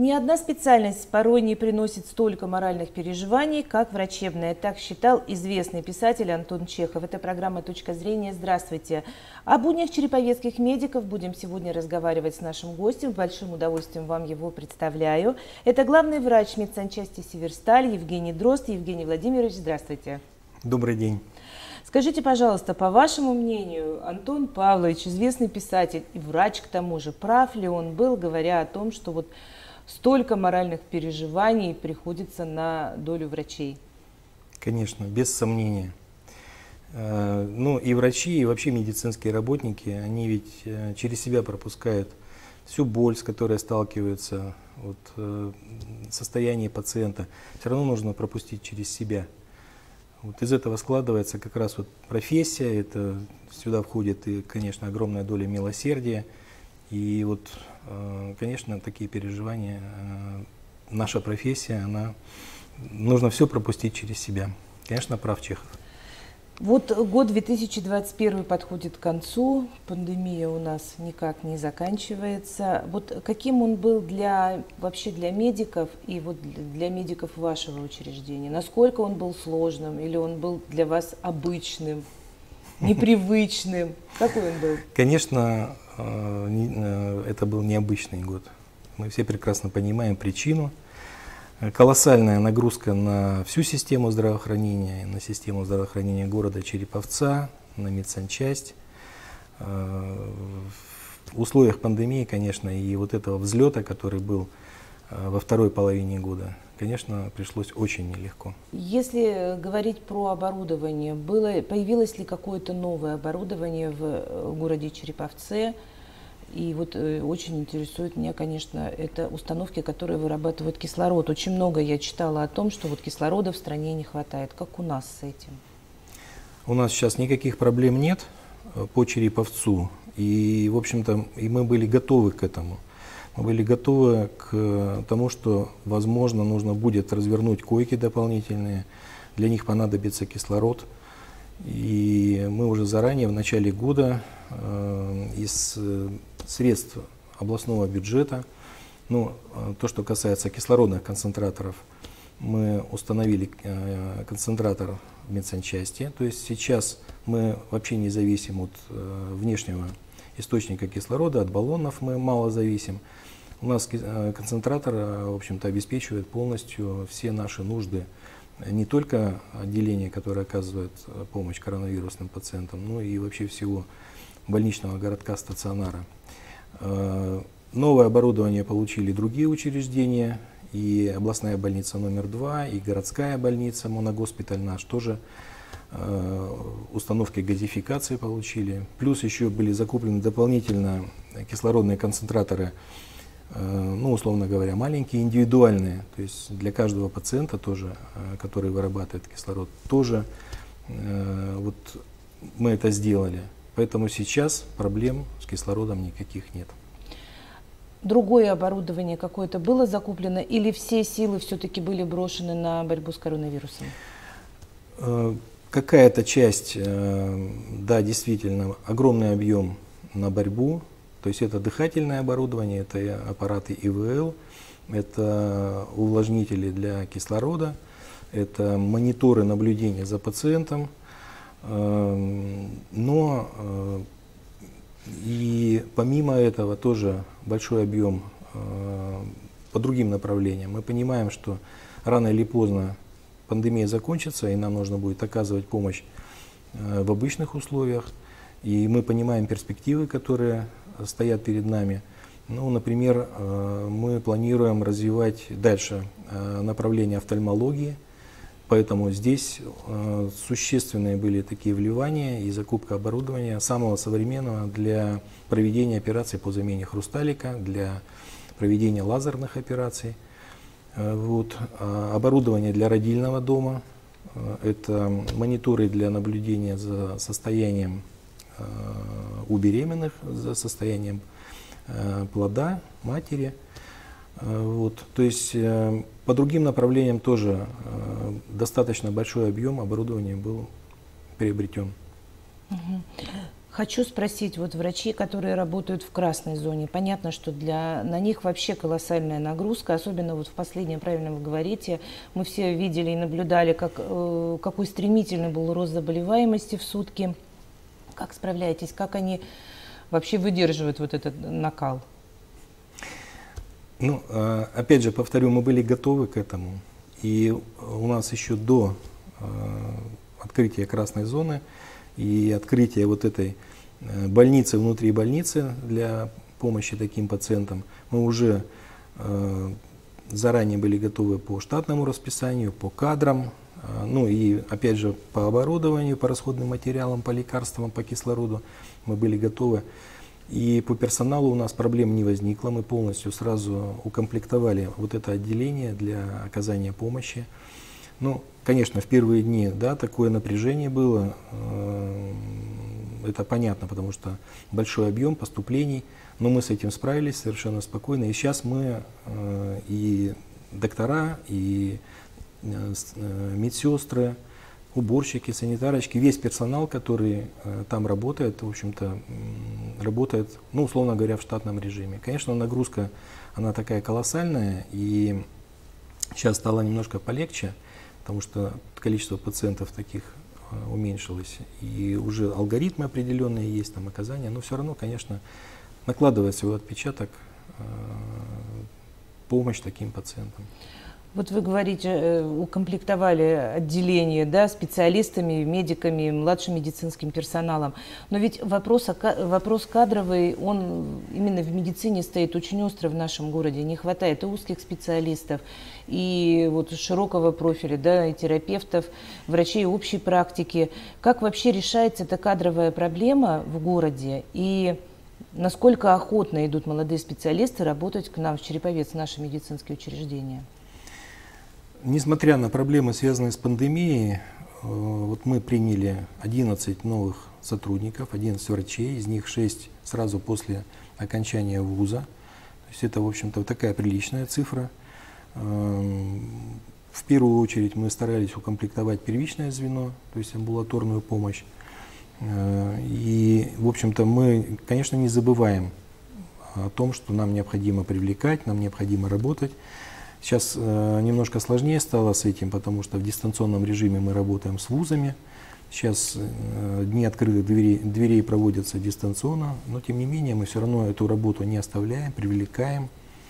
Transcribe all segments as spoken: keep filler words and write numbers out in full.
Ни одна специальность порой не приносит столько моральных переживаний, как врачебная. Так считал известный писатель Антон Чехов. Это программа «Точка зрения». Здравствуйте. О буднях череповецких медиков будем сегодня разговаривать с нашим гостем. С большим удовольствием вам его представляю. Это главный врач медсанчасти «Северсталь» Евгений Дрозд. Евгений Владимирович, здравствуйте. Добрый день. Скажите, пожалуйста, по вашему мнению, Антон Павлович, известный писатель и врач к тому же, прав ли он был, говоря о том, что вот столько моральных переживаний приходится на долю врачей? Конечно, без сомнения. Ну и врачи, и вообще медицинские работники, они ведь через себя пропускают всю боль, с которой сталкиваются, вот, состояние пациента. Все равно нужно пропустить через себя. Вот из этого складывается как раз вот профессия, это сюда входит и, конечно, огромная доля милосердия. И вот, конечно, такие переживания, наша профессия, она, нужно все пропустить через себя. Конечно, прав Чехов. Вот год две тысячи двадцать первый подходит к концу, пандемия у нас никак не заканчивается. Вот каким он был для, вообще для медиков и вот для медиков вашего учреждения? Насколько он был сложным или он был для вас обычным, непривычным? Какой он был? Конечно, это был необычный год. Мы все прекрасно понимаем причину. Колоссальная нагрузка на всю систему здравоохранения, на систему здравоохранения города Череповца, на медсанчасть. В условиях пандемии, конечно, и вот этого взлета, который был во второй половине года, конечно, пришлось очень нелегко. Если говорить про оборудование, было, появилось ли какое-то новое оборудование в городе Череповце? И вот э, очень интересует меня, конечно, это установки, которые вырабатывают кислород. Очень много я читала о том, что вот кислорода в стране не хватает. Как у нас с этим? У нас сейчас никаких проблем нет по Череповцу. И, в общем-то, и мы были готовы к этому. Мы были готовы к тому, что, возможно, нужно будет развернуть койки дополнительные. Для них понадобится кислород. И мы уже заранее, в начале года, э, из средств областного бюджета, ну, то, что касается кислородных концентраторов, мы установили э, концентратор в медсанчасти. То есть сейчас мы вообще не зависим от э, внешнего источника кислорода, от баллонов мы мало зависим. У нас э, концентратор, в общем-то, обеспечивает полностью все наши нужды. Не только отделение, которое оказывает помощь коронавирусным пациентам, но и вообще всего больничного городка стационара. Новое оборудование получили другие учреждения, и областная больница номер два, и городская больница, моногоспиталь наш тоже установки газификации получили. Плюс еще были закуплены дополнительно кислородные концентраторы, ну, условно говоря, маленькие, индивидуальные, то есть для каждого пациента тоже, который вырабатывает кислород, тоже вот мы это сделали. Поэтому сейчас проблем с кислородом никаких нет. Другое оборудование какое-то было закуплено или все силы все-таки были брошены на борьбу с коронавирусом? Какая-то часть, да, действительно, огромный объем на борьбу. То есть это дыхательное оборудование, это аппараты И В Л, это увлажнители для кислорода, это мониторы наблюдения за пациентом. Но и помимо этого тоже большой объем по другим направлениям. Мы понимаем, что рано или поздно пандемия закончится, и нам нужно будет оказывать помощь в обычных условиях. И мы понимаем перспективы, которые стоят перед нами. Ну, например, мы планируем развивать дальше направление офтальмологии, поэтому здесь существенные были такие вливания и закупка оборудования самого современного для проведения операций по замене хрусталика, для проведения лазерных операций. Вот. Оборудование для родильного дома, это мониторы для наблюдения за состоянием у беременных, за состоянием плода, матери. Вот. То есть по другим направлениям тоже достаточно большой объем оборудования был приобретен. Хочу спросить, вот врачи, которые работают в красной зоне, понятно, что для, на них вообще колоссальная нагрузка, особенно вот в последнее, правильно вы говорите, мы все видели и наблюдали, как, э, какой стремительный был рост заболеваемости в сутки. Как справляетесь, как они вообще выдерживают вот этот накал? Ну, опять же, повторю, мы были готовы к этому, и у нас еще до открытия красной зоны и открытия вот этой больницы внутри больницы для помощи таким пациентам, мы уже заранее были готовы по штатному расписанию, по кадрам, ну и опять же по оборудованию, по расходным материалам, по лекарствам, по кислороду мы были готовы. И по персоналу у нас проблем не возникло, мы полностью сразу укомплектовали вот это отделение для оказания помощи. Ну, конечно, в первые дни, да, такое напряжение было, это понятно, потому что большой объем поступлений, но мы с этим справились совершенно спокойно. И сейчас мы и доктора, и медсестры, уборщики, санитарочки, весь персонал, который там работает, в общем-то, работает, ну, условно говоря, в штатном режиме. Конечно, нагрузка, она такая колоссальная, и сейчас стало немножко полегче, потому что количество пациентов таких уменьшилось, и уже алгоритмы определенные есть, там оказания, но все равно, конечно, накладывает свой отпечаток помощь таким пациентам. Вот вы говорите, укомплектовали отделение, да, специалистами, медиками, младшим медицинским персоналом. Но ведь вопрос, вопрос кадровый, он именно в медицине стоит очень остро в нашем городе. Не хватает и узких специалистов, и вот широкого профиля, да, и терапевтов, врачей общей практики. Как вообще решается эта кадровая проблема в городе? И насколько охотно идут молодые специалисты работать к нам в Череповец, в наши медицинские учреждения? Несмотря на проблемы, связанные с пандемией, вот мы приняли одиннадцать новых сотрудников, одиннадцать врачей, из них шесть сразу после окончания вуза. То есть это, в общем-то, такая приличная цифра. В первую очередь мы старались укомплектовать первичное звено, то есть амбулаторную помощь. И, в общем-то, мы, конечно, не забываем о том, что нам необходимо привлекать, нам необходимо работать. Сейчас э, немножко сложнее стало с этим, потому что в дистанционном режиме мы работаем с вузами. Сейчас э, дни открытых дверей, дверей проводятся дистанционно, но тем не менее мы все равно эту работу не оставляем, привлекаем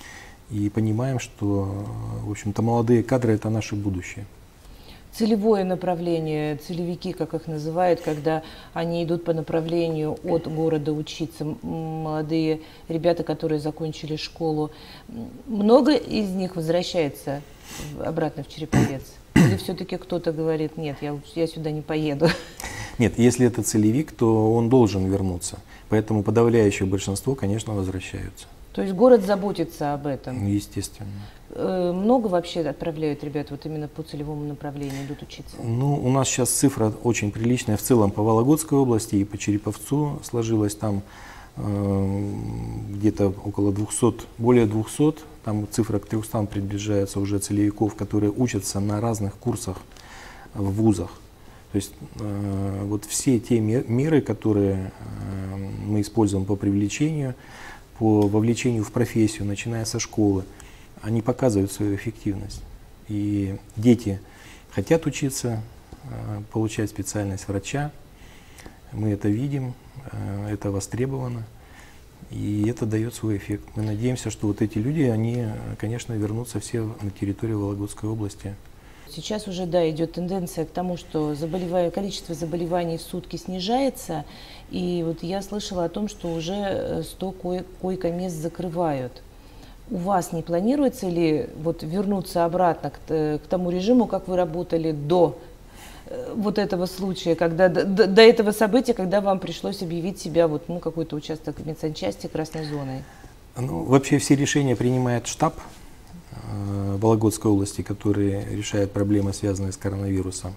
и понимаем, что, в общем-то, молодые кадры – это наше будущее. Целевое направление, целевики, как их называют, когда они идут по направлению от города учиться, молодые ребята, которые закончили школу, много из них возвращается обратно в Череповец? Или все-таки кто-то говорит, нет, я, я сюда не поеду? Нет, если это целевик, то он должен вернуться. Поэтому подавляющее большинство, конечно, возвращаются. То есть город заботится об этом? Естественно. Много вообще отправляют ребят вот именно по целевому направлению, идут учиться? Ну, у нас сейчас цифра очень приличная в целом по Вологодской области и по Череповцу сложилась. Там э, где-то около двухсот, более двухсот, там цифра к трёхстам приближается уже целевиков, которые учатся на разных курсах в вузах. То есть э, вот все те меры, которые э, мы используем по привлечению, по вовлечению в профессию, начиная со школы, они показывают свою эффективность. И дети хотят учиться, получать специальность врача. Мы это видим, это востребовано, и это дает свой эффект. Мы надеемся, что вот эти люди, они, конечно, вернутся все на территорию Вологодской области. Сейчас уже, да, идет тенденция к тому, что заболевая, количество заболеваний в сутки снижается. И вот я слышала о том, что уже сто кой- койко-мест закрывают. У вас не планируется ли вот вернуться обратно к, к тому режиму, как вы работали до вот этого случая, когда, до, до этого события, когда вам пришлось объявить себя вот, ну, какой-то участок медсанчасти красной зоной? Ну, вообще все решения принимает штаб э, Вологодской области, который решает проблемы, связанные с коронавирусом.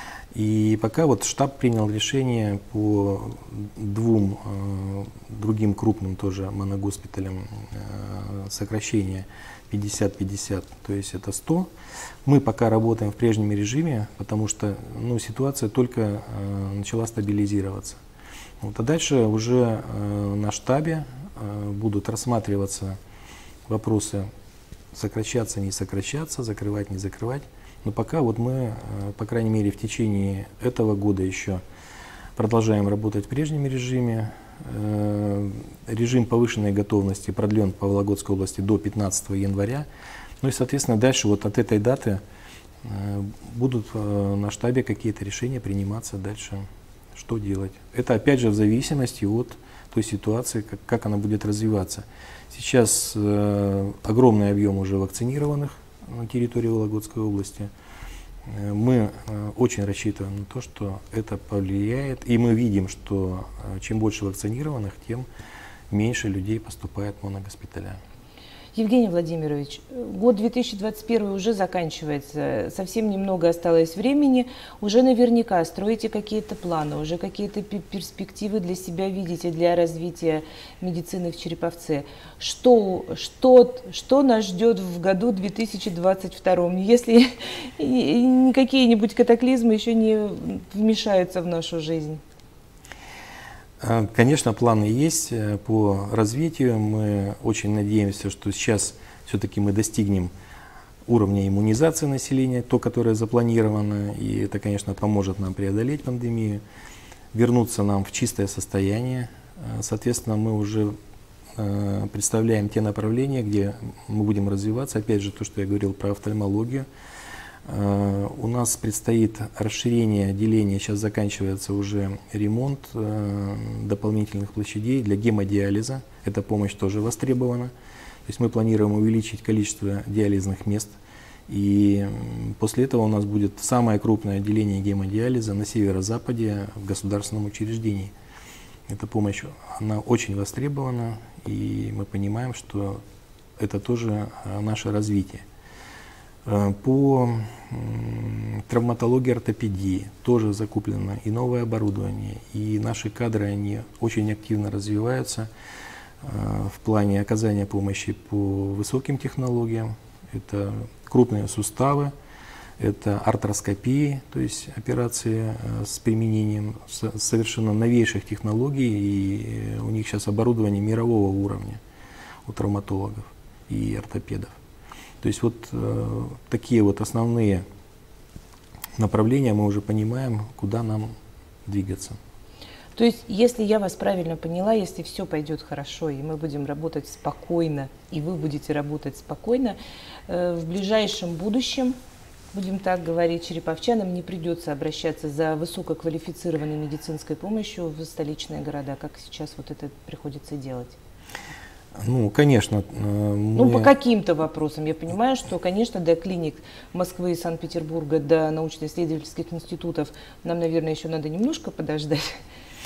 И пока вот штаб принял решение по двум э, другим крупным тоже моногоспиталям э, сокращения пятьдесят пятьдесят, то есть это сто. Мы пока работаем в прежнем режиме, потому что, ну, ситуация только э, начала стабилизироваться. Вот, а дальше уже э, на штабе э, будут рассматриваться вопросы сокращаться, не сокращаться, закрывать, не закрывать. Но пока вот мы, э, по крайней мере, в течение этого года еще продолжаем работать в прежнем режиме. Э, режим повышенной готовности продлен по Вологодской области до пятнадцатого января. Ну и, соответственно, дальше вот от этой даты э, будут э, на штабе какие-то решения приниматься дальше, что делать. Это опять же в зависимости от той ситуации, как, как она будет развиваться. Сейчас э, огромный объем уже вакцинированных на территории Вологодской области. Э, мы э, очень рассчитываем на то, что это повлияет. И мы видим, что э, чем больше вакцинированных, тем меньше людей поступает в моногоспиталя. Евгений Владимирович, год две тысячи двадцать первый уже заканчивается, совсем немного осталось времени, уже наверняка строите какие-то планы, уже какие-то перспективы для себя видите, для развития медицины в Череповце. Что, что, что нас ждет в году две тысячи двадцать втором, если какие-нибудь катаклизмы еще не вмешаются в нашу жизнь? Конечно, планы есть по развитию. Мы очень надеемся, что сейчас все-таки мы достигнем уровня иммунизации населения, то, которое запланировано, и это, конечно, поможет нам преодолеть пандемию, вернуться нам в чистое состояние. Соответственно, мы уже представляем те направления, где мы будем развиваться. Опять же, то, что я говорил про офтальмологию. У нас предстоит расширение отделения, сейчас заканчивается уже ремонт дополнительных площадей для гемодиализа. Эта помощь тоже востребована. То есть мы планируем увеличить количество диализных мест. И после этого у нас будет самое крупное отделение гемодиализа на северо-западе в государственном учреждении. Эта помощь, она очень востребована, и мы понимаем, что это тоже наше развитие. По травматологии, ортопедии тоже закуплено и новое оборудование, и наши кадры, они очень активно развиваются в плане оказания помощи по высоким технологиям. Это крупные суставы, это артроскопии, то есть операции с применением совершенно новейших технологий, и у них сейчас оборудование мирового уровня у травматологов и ортопедов. То есть вот э, такие вот основные направления, мы уже понимаем, куда нам двигаться. То есть, если я вас правильно поняла, если все пойдет хорошо, и мы будем работать спокойно, и вы будете работать спокойно, э, в ближайшем будущем, будем так говорить, череповчанам не придется обращаться за высококвалифицированной медицинской помощью в столичные города, как сейчас вот это приходится делать. Ну, конечно. Мы... Ну, по каким-то вопросам. Я понимаю, что, конечно, до клиник Москвы и Санкт-Петербурга, до научно-исследовательских институтов нам, наверное, еще надо немножко подождать.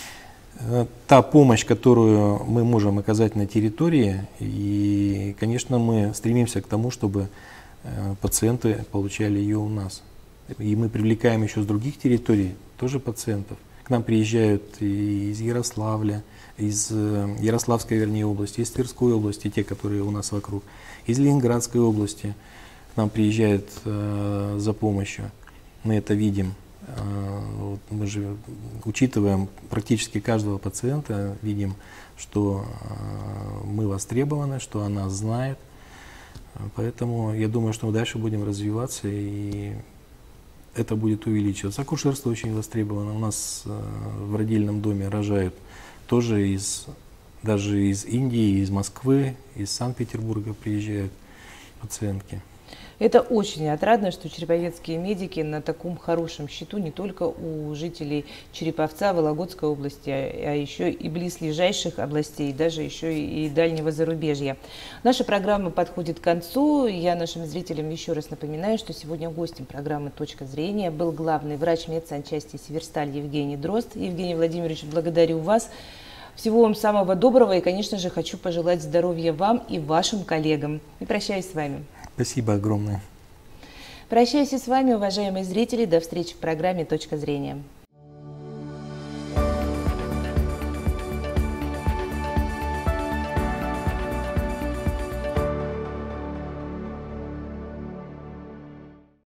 Та помощь, которую мы можем оказать на территории, и, конечно, мы стремимся к тому, чтобы пациенты получали ее у нас. И мы привлекаем еще с других территорий тоже пациентов. К нам приезжают и из Ярославля, из Ярославской, вернее, области, из Тверской области, те, которые у нас вокруг, из Ленинградской области к нам приезжают э, за помощью. Мы это видим. Э, вот мы же учитываем практически каждого пациента, видим, что э, мы востребованы, что она знает. Поэтому я думаю, что мы дальше будем развиваться, и это будет увеличиваться. Акушерство очень востребовано. У нас э, в родильном доме рожают тоже из, даже из Индии, из Москвы, из Санкт-Петербурга приезжают пациентки. Это очень отрадно, что череповецкие медики на таком хорошем счету не только у жителей Череповца, Вологодской области, а еще и близлежащих областей, даже еще и дальнего зарубежья. Наша программа подходит к концу. Я нашим зрителям еще раз напоминаю, что сегодня гостем программы «Точка зрения» был главный врач медсанчасти «Северсталь» Евгений Дрозд. Евгений Владимирович, благодарю вас. Всего вам самого доброго и, конечно же, хочу пожелать здоровья вам и вашим коллегам. И прощаюсь с вами. Спасибо огромное. Прощаюсь с вами, уважаемые зрители. До встречи в программе «Точка зрения».